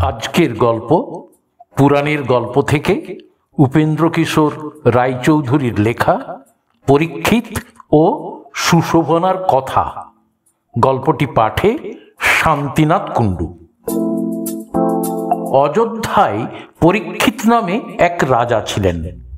আজকের গল্প পুরাণের গল্প থেকে উপেন্দ্র কিশোর রায়চৌধুরীর লেখা পরীক্ষিত ও সুশোভনার কথা। গল্পটি পাঠে শান্তিনাথ কুণ্ডু। অযোধ্যায় পরীক্ষিত নামে এক রাজা ছিলেন।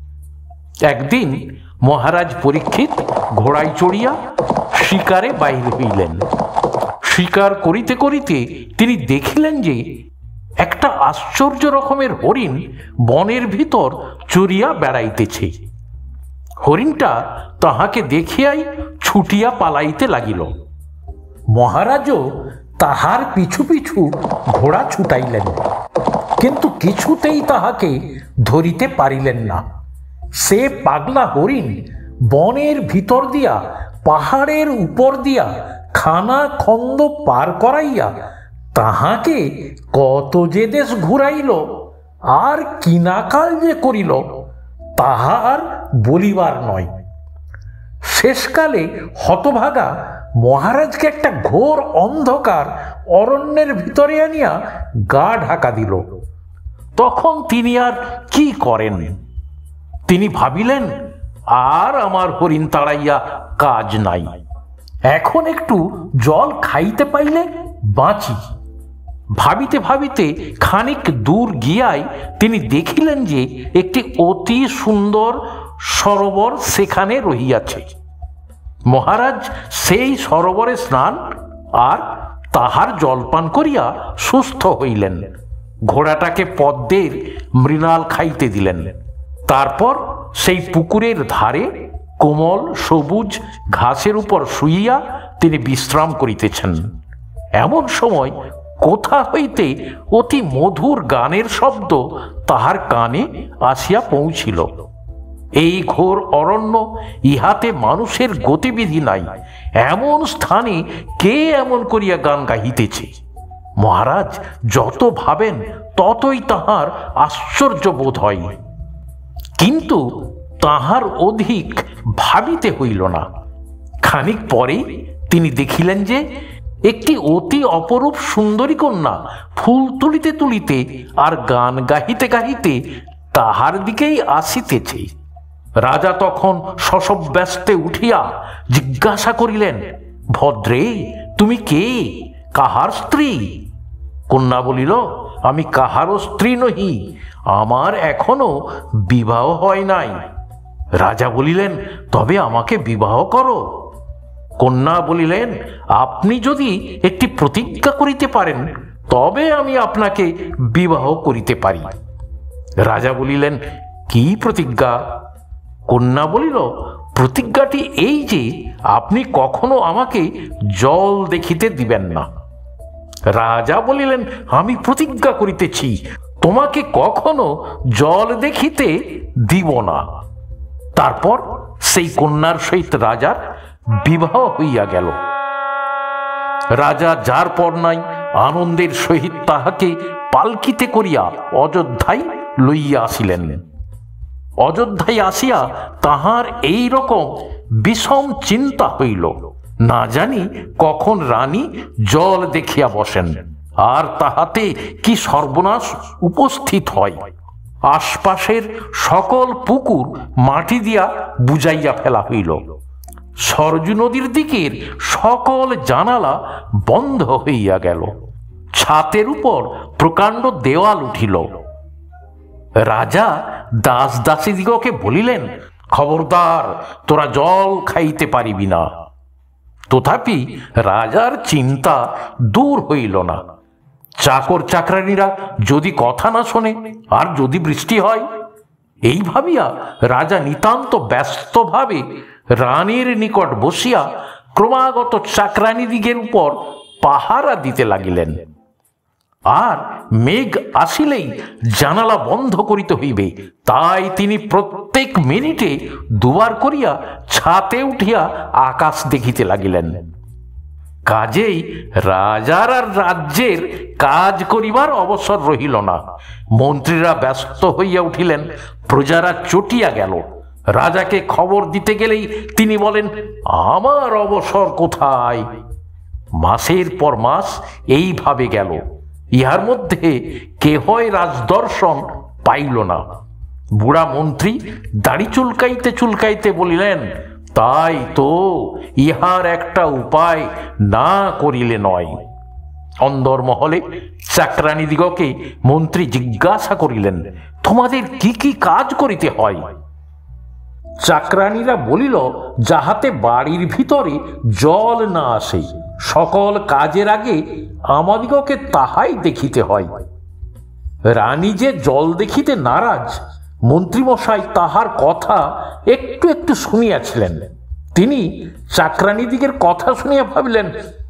একদিন মহারাজ পরীক্ষিত ঘোড়ায় চড়িয়া শিকারে বাইর হইলেন। শিকার করিতে করিতে তিনি দেখিলেন যে একটা আশ্চর্য রকমের হরিণ বনের ভিতর চড়িয়া বেড়াইতেছে। হরিণটা তাহাকে দেখিয়াই ছুটিয়া পালাইতে লাগিল। মহারাজও তাহার পিছু পিছু ঘোড়া ছুটাইলেন, কিন্তু কিছুতেই তাহাকে ধরিতে পারিলেন না। সে পাগলা হরিণ বনের ভিতর দিয়া পাহাড়ের উপর দিয়া খানা খন্দ পার করাইয়া তাহাকে কত যে দেশ ঘুরাইল আর কিনাকাল যে করিল তাহা আর বলিবার নয়। শেষকালে হতভাগা মহারাজকে একটা ঘোর অন্ধকার অরণ্যের ভিতরে আনিয়া গা ঢাকা দিল। তখন তিনি আর কি করেন? তিনি ভাবিলেন, আর আমার হরিণ তাড়াইয়া কাজ নাই, এখন একটু জল খাইতে পাইলে বাঁচি। ভাবিতে ভাবিতে খানিক দূর গিয়ায় তিনি দেখিলেন যে একটি অতি সুন্দর সরোবর সেখানে রহিয়াছে। মহারাজ সেই সরোবরে স্নান আর তাহার জলপান করিয়া সুস্থ হইলেন। ঘোড়াটাকে পদ্মের মৃণাল খাইতে দিলেন। তারপর সেই পুকুরের ধারে কোমল সবুজ ঘাসের উপর শুইয়া তিনি বিশ্রাম করিতেছেন। এমন সময় কোথা হইতে অতি মধুর গানের শব্দ তাহার কানে আসিয়া পৌঁছিল। এই ঘোর অরণ্য, ইহাতে মানুষের গতিবিধি নাই, এমন স্থানে কে এমন করিয়া গান গাহিতেছে? মহারাজ যত ভাবেন ততই তাহার আশ্চর্য বোধ হয়, কিন্তু তাহার অধিক ভাবিতে হইল না। খানিক পরে তিনি দেখিলেন যে একটি অতি অপরূপ সুন্দরী কন্যা ফুল তুলিতে তুলিতে আর গান গাহিতে গাহিতে তাহার দিকেই আসিতেছে। রাজা তখন শশব্যস্তে উঠিয়া জিজ্ঞাসা করিলেন, ভদ্রে, তুমি কে? কাহার স্ত্রী? কন্যা বলিল, আমি কাহারও স্ত্রী নহি, আমার এখনো বিবাহ হয় নাই। রাজা বলিলেন, তবে আমাকে বিবাহ করো। কন্যা বলিলেন, আপনি যদি একটি প্রতিজ্ঞা করিতে পারেন তবে আমি আপনাকে বিবাহ করিতে পারি। রাজা বলিলেন, কি প্রতিজ্ঞা? কন্যা বলিল, প্রতিজ্ঞাটি এই যে আপনি কখনো আমাকে জল দেখিতে দিবেন না। রাজা বলিলেন, আমি প্রতিজ্ঞা করিতেছি তোমাকে কখনো জল দেখিতে দিব না। তারপর সেই কন্যার সহিত রাজার বিবাহ হইয়া গেল। রাজা যার পর নাই আনন্দের সহিত তাহাকে পালকিতে করিয়া অযোধ্যায় লইয়া আসিলেন। অযোধ্যায় আসিয়া তাহার এই রকম বিষম চিন্তা হইল, না জানি কখন রানী জল দেখিয়া বসেন আর তাহাতে কি সর্বনাশ উপস্থিত হয়। আশপাশের সকল পুকুর মাটি দিয়া বুঝাইয়া ফেলা হইল। সরজু নদীর দিকের সকল জানালা বন্ধ হইয়া গেল। ছাতের উপর প্রকাণ্ড দেওয়াল উঠিল। রাজা দাস দাসীদিগকে বলিলেন, খবরদার, তোরা জল খাইতে পারিবি না। তথাপি রাজার চিন্তা দূর হইল না। চাকর চাকরানীরা যদি কথা না শোনে আর যদি বৃষ্টি হয়, এই ভাবিয়া রাজা নিতান্ত ব্যস্তভাবে রানীর নিকট বসিয়া ক্রমাগত চাকরানীদিগের উপর পাহারা দিতে লাগিলেন। আর মেঘ আসিলেই জানালা বন্ধ করিতে হইবে, তাই তিনি প্রত্যেক মিনিটে দুবার করিয়া ছাতে উঠিয়া আকাশ দেখিতে লাগিলেন। কাজেই রাজার আর রাজ্যের কাজ করিবার অবসর রহিল না। মন্ত্রীরা ব্যস্ত হইয়া উঠিলেন, প্রজারা চটিয়া গেল। রাজাকে খবর দিতে গেলেই তিনি বলেন, আমার অবসর কোথায়? মাসের পর মাস এইভাবে গেল। ইহার মধ্যে কেহই রাজদর্শন পাইল না। বুড়া মন্ত্রী দাড়ি চুলকাইতে চুলকাইতে বলিলেন, তাই তো, ইহার একটা উপায় না করিলে নয়। অন্দরমহলে চাকরানীদিগকে মন্ত্রী জিজ্ঞাসা করিলেন, তোমাদের কি কি কাজ করিতে হয়? চাকরানীরা বলিল, যাহাতে বাড়ির ভিতরে জল না আসে, সকল কাজের আগে আমাদিগকে তাহাই দেখিতে হয়। রানী যে জল দেখিতে নারাজ, মন্ত্রীমশাই তাহার কথা একটু একটু শুনিয়াছিলেন। তিনি চাকরানীদিগের কথা শুনিয়া ভাবিলেন,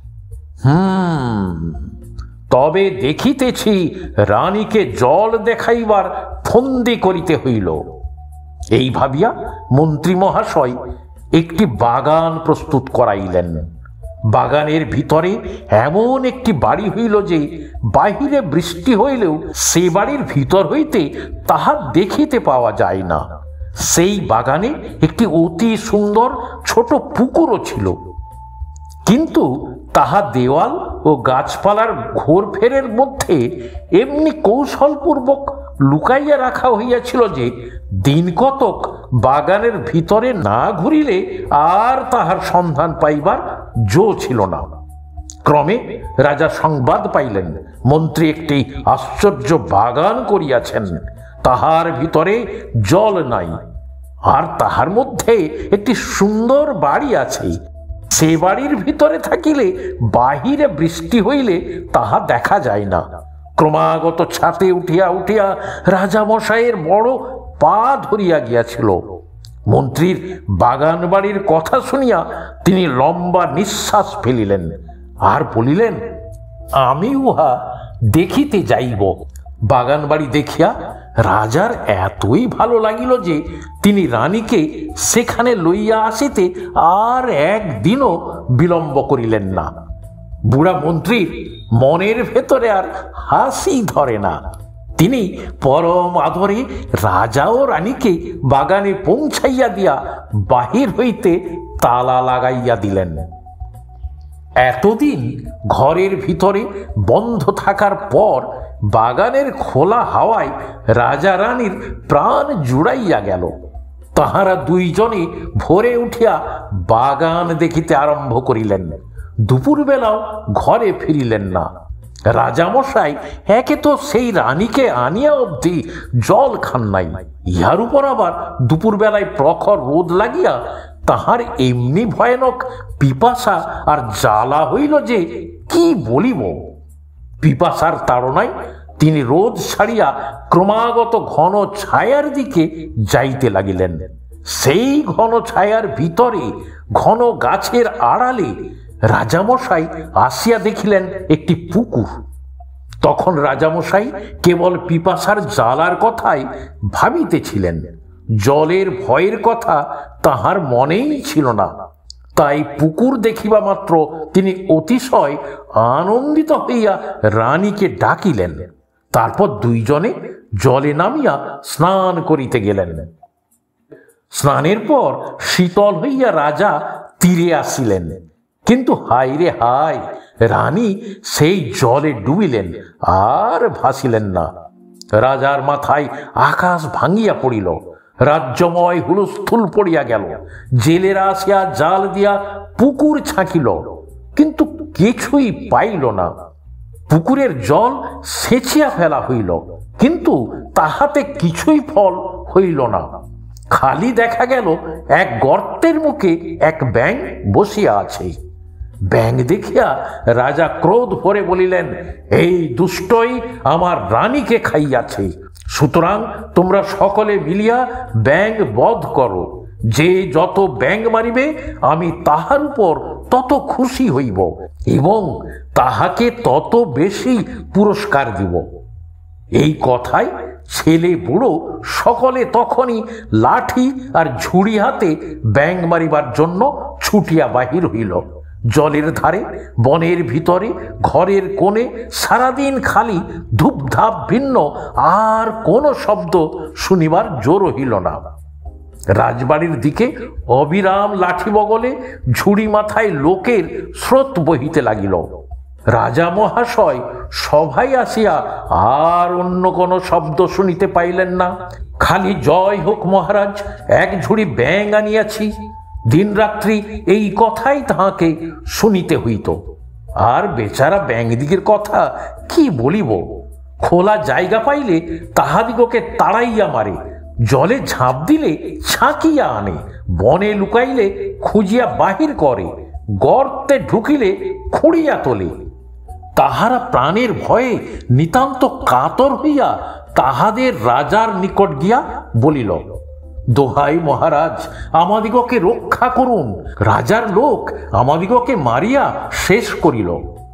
তবে দেখিতেছি রানীকে জল দেখাইবার ফন্দি করিতে হইল। এই ভাবিয়া মন্ত্রী মহাশয় একটি বাগান প্রস্তুত করাইলেন। বাগানের ভিতরে এমন একটি বাড়ি হইল যে বাহিরে বৃষ্টি হইলেও সে বাড়ির ভিতর হইতে তাহা দেখিতে পাওয়া যায় না। সেই বাগানে একটি অতি সুন্দর ছোট পুকুরও ছিল, কিন্তু তাহা দেওয়াল ও গাছপালার ঘোরফেরের মধ্যে এমনি কৌশলপূর্বক লুকাইয়া রাখা হইয়াছিল যে দিন কতক বাগানের ভিতরে না ঘুরিলে আর তাহার সন্ধান পাইবার জো ছিল না। ক্রমে রাজা সংবাদ পাইলেন, মন্ত্রী একটি আশ্চর্য বাগান করিয়াছেন, তাহার ভিতরে জল নাই, আর তাহার মধ্যে একটি সুন্দর বাড়ি আছে। সে বাড়ির ভিতরে থাকিলে বাহিরে বৃষ্টি হইলে তাহা দেখা যায় না। ক্রমাগত ছাতে উঠিয়া উঠিয়া রাজামশাইয়ের বড় পা ধরিয়া গিয়াছিল। মন্ত্রীর বাগান বাড়ির কথা শুনিয়া তিনি লম্বা নিঃশ্বাস ফেলিলেন আর বলিলেন, আমি উহা দেখিতে যাইব। বাগান বাড়ি দেখিয়া রাজার এতই ভালো লাগিল যে তিনি রানীকে সেখানে লইয়া আসিতে আর একদিনও বিলম্ব করিলেন না। বুড়া মন্ত্রীর মনের ভেতরে আর হাসি ধরে না। তিনি পরম আদরে রাজা ও রানীকে বাগানে পৌঁছাইয়া দিয়া বাহির হইতে তালা লাগাইয়া দিলেন। এতদিন ঘরের ভিতরে বন্ধ থাকার পর বাগানের খোলা হাওয়ায় রাজা রানীর প্রাণ জুড়াইয়া গেল। তাহারা দুইজনে ভোরে উঠিয়া বাগান দেখিতে আরম্ভ করিলেন। দুপুরবেলাও ঘরে ফিরিলেন না। রাজামশাই একে তো সেই রানীকে আনিয়া অবধি জল খান নাই, ইহার উপর আবার দুপুরবেলায় প্রখর রোদ লাগিয়া তাহার এমনি ভয়ানক পিপাসা আর জ্বালা হইল যে কি বলিব। পিপাসার তাড়নায় তিনি রোদ ছাড়িয়া ক্রমাগত ঘন ছায়ার দিকে যাইতে লাগিলেন। সেই ঘন ছায়ার ভিতরে ঘন গাছের আড়ালে রাজামশাই আসিয়া দেখিলেন একটি পুকুর। তখন রাজামশাই কেবল পিপাসার জ্বালার কথাই ভাবিতেছিলেন, জলের ভয়ের কথা তাহার মনেই ছিল না। তাই পুকুর দেখিবা মাত্র তিনি অতিশয় আনন্দিত হইয়া রানীকে ডাকিলেন। তারপর দুইজনে জলে নামিয়া স্নান করিতে গেলেন। স্নানের পর শীতল হইয়া রাজা তীরে আসিলেন, কিন্তু হায় রে হায়, রানী সেই জলে ডুবিলেন আর ভাসিলেন না। রাজার মাথায় আকাশ ভাঙিয়া পড়িল, রাজ্যময় হুলস্থুল পড়িয়া গেল। জেলেরা আসিয়া জাল দিয়া পুকুর ছাঁকিল, কিন্তু কিছুই পাইল না। পুকুরের জল সেচিয়া ফেলা হইল, কিন্তু তাহাতে কিছুই ফল হইল না। খালি দেখা গেল এক গর্তের মুখে এক ব্যাঙ বসিয়া আছে। ব্যাঙ দেখিয়া রাজা ক্রোধ ভরে বলিলেন, এই দুষ্টই আমার রানীকে খাইয়াছে, সুতরাং তোমরা সকলে মিলিয়া ব্যাঙ বধ করো। যে যত ব্যাঙ মারিবে আমি তাহার উপর তত খুশি হইব এবং তাহাকে তত বেশি পুরস্কার দিব। এই কথায় ছেলে বুড়ো সকলে তখনই লাঠি আর ঝুড়ি হাতে ব্যাঙ মারিবার জন্য ছুটিয়া বাহির হইল। জলের ধারে, বনের ভিতরে, ঘরের কোণে সারাদিন খালি ধূপধাপ ভিন্ন, আর কোনো শব্দ শুনিবার জো রহিল না। রাজবাড়ির দিকে অবিরাম লাঠি বগলে, ঝুড়ি মাথায় লোকের স্রোত বহিতে লাগিল। রাজা মহাশয় সভায় আসিয়া আর অন্য কোনো শব্দ শুনিতে পাইলেন না। খালি জয় হোক মহারাজ, এক ঝুড়ি ব্যাঙ আনিয়াছি। দিন রাত্রি এই কথাই তাহাকে শুনিতে হইত। আর বেচারা ব্যাঙদিগের কথা কি বলিব, খোলা জায়গা পাইলে তাহাদিগকে তাড়াইয়া মারে, জলে ঝাঁপ দিলে ছাঁকিয়া আনে, বনে লুকাইলে খুঁজিয়া বাহির করে, গর্তে ঢুকিলে খুঁড়িয়া তোলে। তাহারা প্রাণের ভয়ে নিতান্ত কাতর হইয়া তাহাদের রাজার নিকট গিয়া বলিল, দোহাই মহারাজ, আমাদিগকে রক্ষা করুন, রাজার লোক আমাদিগকে মারিয়া শেষ করিল।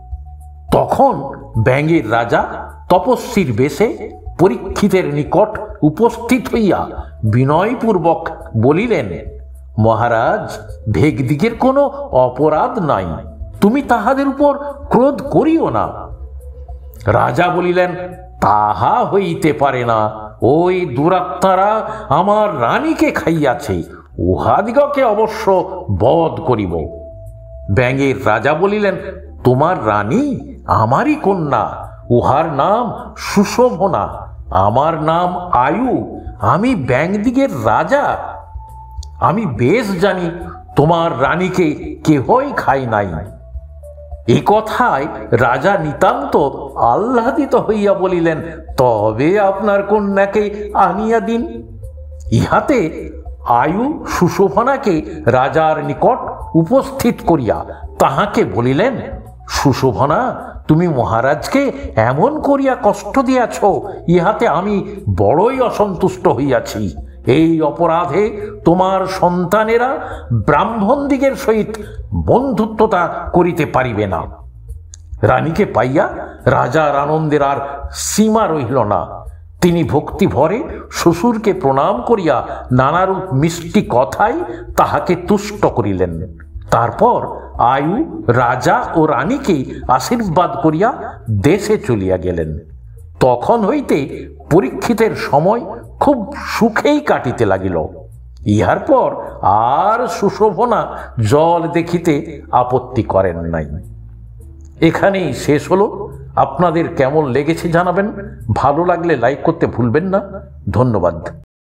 তখন ব্যাঙের রাজা তপস্বীর বেশে পরীক্ষিতের নিকট উপস্থিত হইয়া বিনয়পূর্বক বলিলেন, মহারাজ, ভেগদিগের কোনো অপরাধ নাই, তুমি তাহাদের উপর ক্রোধ করিও না। রাজা বলিলেন, তাহা হইতে পারে না, ওই দুরাত্মারা আমার রানীকে খাইয়াছে, উহাদিগকে অবশ্য বধ করিব। ব্যাঙের রাজা বলিলেন, তোমার রানী আমারই কন্যা, উহার নাম সুশোভনা, আমার নাম আয়ু, আমি ব্যাঙদিগের রাজা। আমি বেশ জানি তোমার রানীকে কেহই খায় নাই। এই কথায় রাজা নিতান্ত আহ্লাদিত হইয়া বলিলেন, তবে আপনার কন্যাকে আনিয়া দিন। ইহাতে আয়ু সুশোভনাকে রাজার নিকট উপস্থিত করিয়া তাহাকে বলিলেন, সুশোভনা, তুমি মহারাজকে এমন করিয়া কষ্ট দিয়াছ, ইহাতে আমি বড়ই অসন্তুষ্ট হইয়াছি। এই অপরাধে তোমার সন্তানেরা ব্রাহ্মণদিগের সহিত বন্ধুত্বতা করিতে পারিবে না। রানীকে পাইয়া রাজার আনন্দের আর সীমা রহিল না। তিনি ভক্তি ভরে শ্বশুরকে প্রণাম করিয়া নানারূপ মিষ্টি কথায় তাহাকে তুষ্ট করিলেন। তারপর আয়ু রাজা ও রানীকে আশীর্বাদ করিয়া দেশে চলিয়া গেলেন। তখন হইতে পরীক্ষিতের সময় খুব সুখেই কাটিতে লাগিল। ইহার পর আর সুশোভনা জল দেখিতে আপত্তি করেন নাই। এখানেই শেষ হলো। আপনাদের কেমন লেগেছে জানাবেন। ভালো লাগলে লাইক করতে ভুলবেন না। ধন্যবাদ।